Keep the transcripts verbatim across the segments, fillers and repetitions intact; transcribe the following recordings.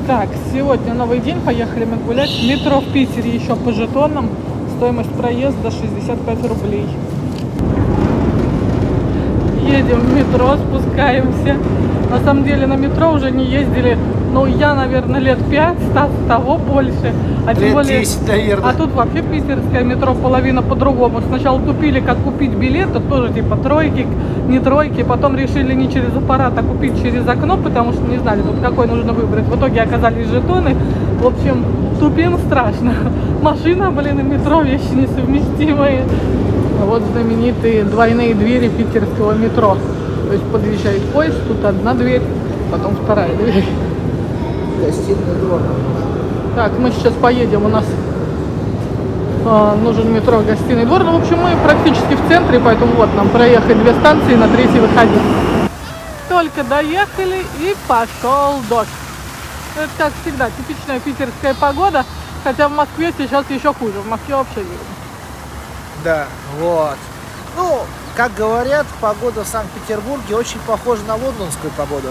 Так, сегодня новый день, поехали мы гулять. Метро в Питере еще по жетонам. Стоимость проезда шестьдесят пять рублей. Едем в метро, спускаемся. На самом деле на метро уже не ездили, ну я, наверное, лет пять, Стас того больше. А тем более, десять, наверное. А тут вообще питерское метро половина по-другому. Сначала тупили, как купить билеты, тоже типа тройки, не тройки. Потом решили не через аппарат, а купить через окно, потому что не знали, тут какой нужно выбрать. В итоге оказались жетоны. В общем, тупим страшно. Машина, блин, и метро вещи несовместимые. Вот знаменитые двойные двери питерского метро. То есть подъезжает поезд, тут одна дверь, потом вторая дверь. Гостиный двор. Так, мы сейчас поедем, у нас э, нужен метро гостиный двор. Ну, в общем, мы практически в центре, поэтому вот нам проехать две станции, на третьей выходить. Только доехали и пошел дождь. Это, как всегда, типичная питерская погода, хотя в Москве сейчас еще хуже, в Москве вообще видно. Да, вот. Ну, как говорят, погода в Санкт-Петербурге очень похожа на лондонскую погоду.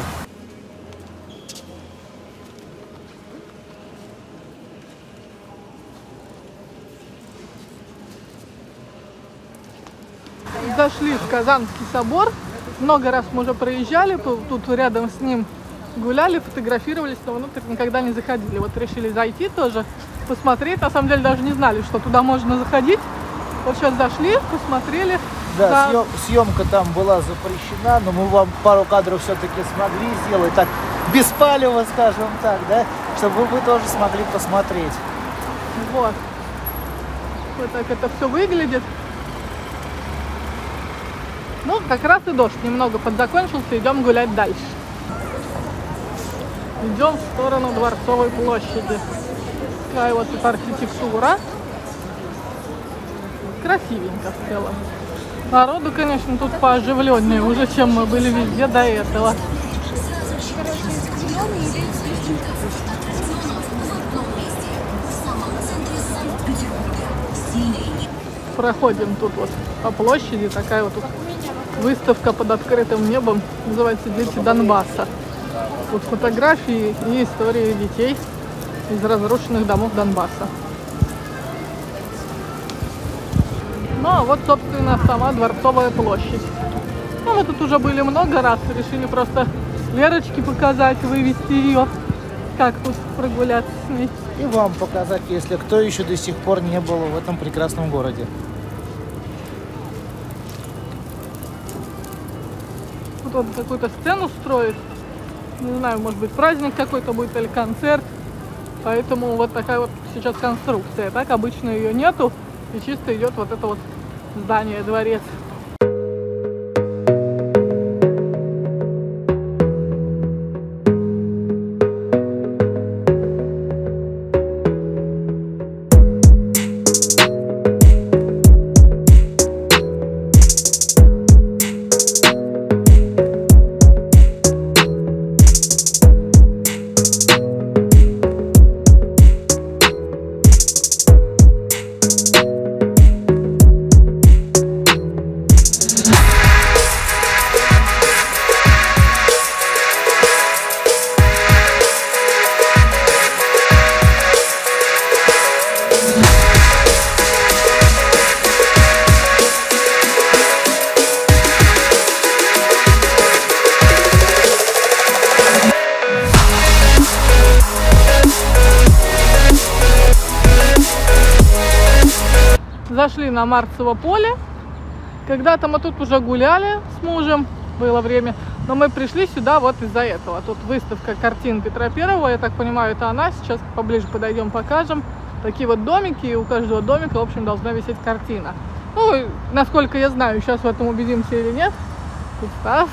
Зашли в Казанский собор. Много раз мы уже проезжали, тут рядом с ним гуляли, фотографировались, но внутрь никогда не заходили. Вот решили зайти тоже, посмотреть. На самом деле даже не знали, что туда можно заходить. Вот сейчас зашли, посмотрели. Да, Да. Съем, съемка там была запрещена, но мы вам пару кадров все-таки смогли сделать так беспалево, скажем так, да, чтобы вы тоже смогли посмотреть. Вот. Вот так это все выглядит. Ну, как раз и дождь немного подзакончился, идем гулять дальше. Идем в сторону Дворцовой площади. Такая вот тут архитектура. Красивенько в целом. Народу, конечно, тут пооживленнее уже, чем мы были везде до этого. Проходим тут вот по площади, такая вот тут выставка под открытым небом, называется «Дети Донбасса». Тут фотографии и истории детей из разрушенных домов Донбасса. Ну, а вот, собственно, сама Дворцовая площадь. Ну, мы тут уже были много раз, решили просто Лерочке показать, вывести ее, как тут прогуляться с ней. И вам показать, если кто еще до сих пор не был в этом прекрасном городе. Тут он какую-то сцену строит. Не знаю, может быть, праздник какой-то будет или концерт. Поэтому вот такая вот сейчас конструкция. Так обычно ее нету. И чисто идет вот это вот здание, дворец. Зашли на Марцево поле. Когда-то мы тут уже гуляли с мужем, было время, но мы пришли сюда вот из-за этого. Тут выставка картин Петра Первого, я так понимаю, это она. Сейчас поближе подойдем, покажем. Такие вот домики, и у каждого домика, в общем, должна висеть картина. Ну, насколько я знаю, сейчас в этом убедимся или нет. Тут Стас.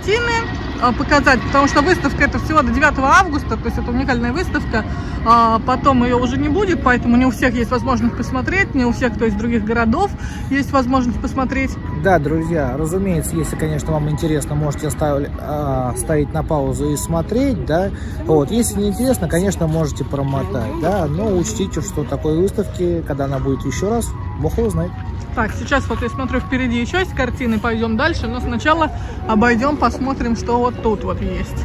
картины показать, потому что выставка это всего до девятого августа, то есть это уникальная выставка, а потом ее уже не будет, поэтому не у всех есть возможность посмотреть, не у всех, кто из других городов, есть возможность посмотреть. Да, друзья, разумеется, если, конечно, вам интересно, можете ставить, а, ставить на паузу и смотреть, да, вот, если не интересно, конечно, можете промотать, да, но учтите, что такой выставки, когда она будет еще раз, бог его знает. Так, сейчас вот я смотрю, впереди еще есть картины, пойдем дальше, но сначала обойдем, посмотрим, что вот тут вот есть.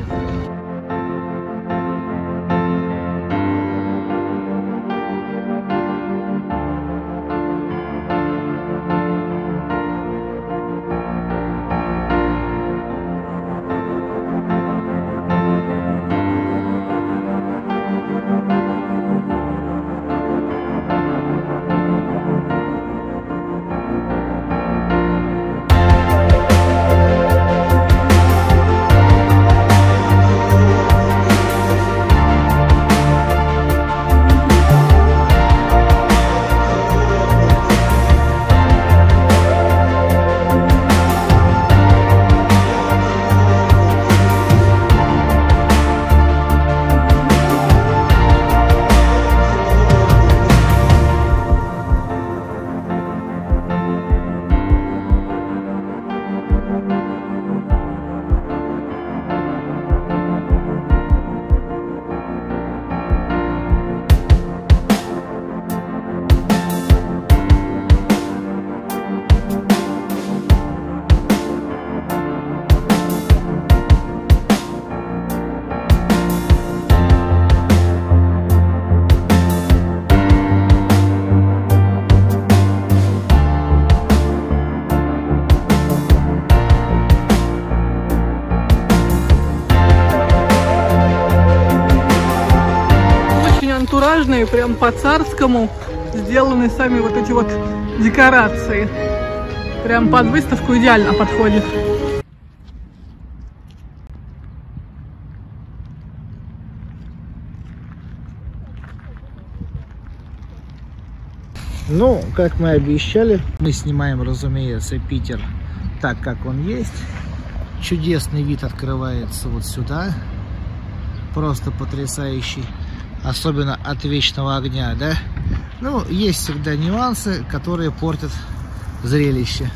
Антуражные, прям по-царскому сделаны сами вот эти вот декорации. Прям под выставку идеально подходит. Ну, как мы обещали, мы снимаем, разумеется, Питер так, как он есть. Чудесный вид открывается вот сюда. Просто потрясающий. Особенно от вечного огня, да? Ну, есть всегда нюансы, которые портят зрелище.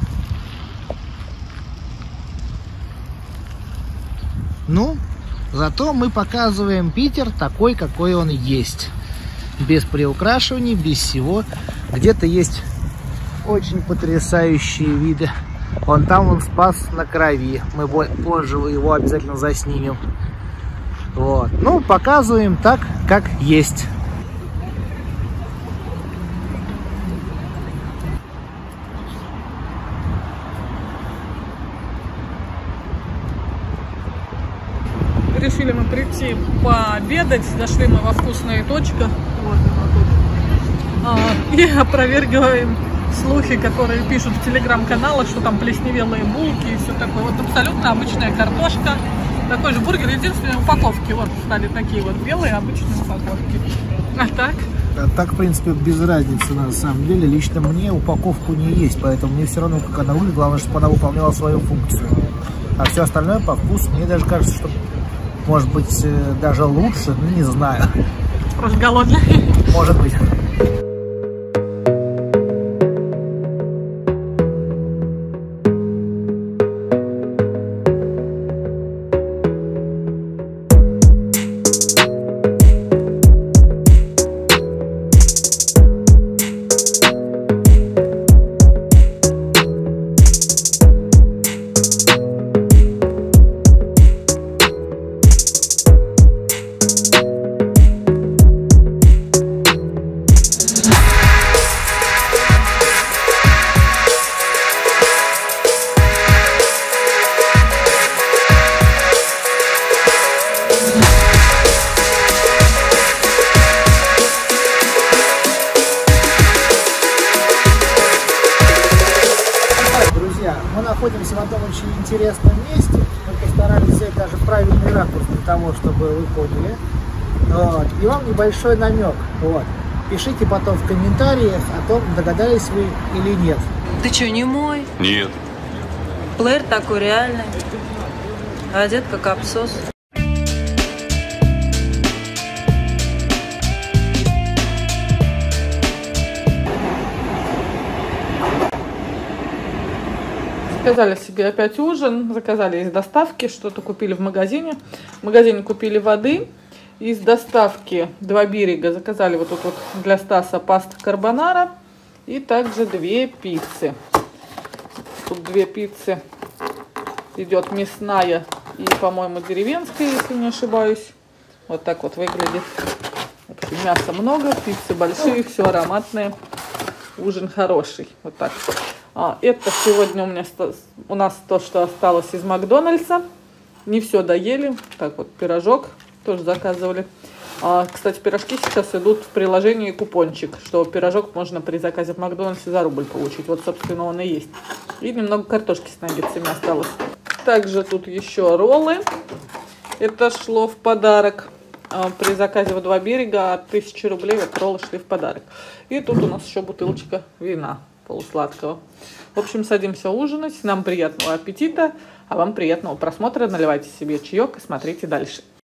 Ну, зато мы показываем Питер такой, какой он есть. Без приукрашиваний, без всего. Где-то есть очень потрясающие виды. Вон там он Спас на Крови. Мы позже его обязательно заснимем. Вот. Ну, показываем так, как есть. Решили мы прийти пообедать, зашли мы во вкусная точка, вот она тут, а, и опровергиваем слухи, которые пишут в телеграм-каналах, что там плесневелые булки и все такое. Вот абсолютно обычная картошка. Такой же бургер, единственной упаковки. Вот стали такие вот белые обычные упаковки. А так? А так, в принципе, без разницы на самом деле. Лично мне упаковку не есть, поэтому мне все равно, как она выглядит. Главное, чтобы она выполняла свою функцию. А все остальное по вкусу, мне даже кажется, что может быть даже лучше, ну не знаю. Просто голодный. Может быть. Мы находимся в одном очень интересном месте. Мы постарались взять даже правильный ракурс для того, чтобы вы поняли. Вот. И вам небольшой намек. Вот. Пишите потом в комментариях о том, догадались вы или нет. Ты что, не мой? Нет. Плеер такой реальный. А одет как абсос. Заказали себе опять ужин, заказали из доставки, что-то купили в магазине. В магазине купили воды. Из доставки «Два берега» заказали вот тут вот для Стаса паста карбонара. И также две пиццы. Тут две пиццы. Идет мясная и, по-моему, деревенская, если не ошибаюсь. Вот так вот выглядит. В общем, мяса много, пиццы большие, все ароматное. Ужин хороший. Вот так. А, это сегодня у меня у нас то, что осталось из Макдональдса. Не все доели. Так вот, пирожок тоже заказывали. А, кстати, пирожки сейчас идут в приложении купончик, что пирожок можно при заказе в Макдональдсе за рубль получить. Вот, собственно, он и есть. И немного картошки с наггетсами осталось. Также тут еще роллы. Это шло в подарок. А, при заказе в «Два берега» от тысячи рублей вот роллы шли в подарок. И тут у нас еще бутылочка вина полусладкого. В общем, садимся ужинать. Нам приятного аппетита, а вам приятного просмотра. Наливайте себе чаек и смотрите дальше.